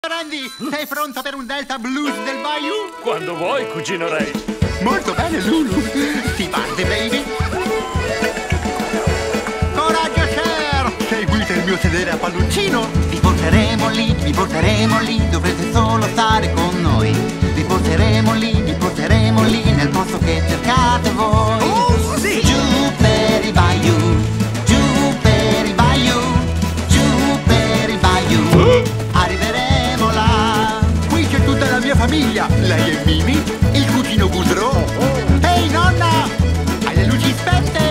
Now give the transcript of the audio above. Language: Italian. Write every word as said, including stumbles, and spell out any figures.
Randy, sei pronto per un Delta Blues del Bayou? Quando vuoi, cugino Ray. Molto bene, Lulu. Ti parte, baby? Coraggio, Cher! Seguite il mio sedere a palloncino. Vi porteremo lì, vi porteremo lì. Dovrete solo stare con noi. Vi porteremo lì, vi porteremo lì. Nel posto che cercate voi. Oh, sì! Giù per il Bayou. Giù per il Bayou. Giù per il Bayou. Arriveremo là. Qui c'è tutta la mia famiglia. Lei è Mimi, il cugino Goudreau. Ehi, nonna! Hai le luci spente?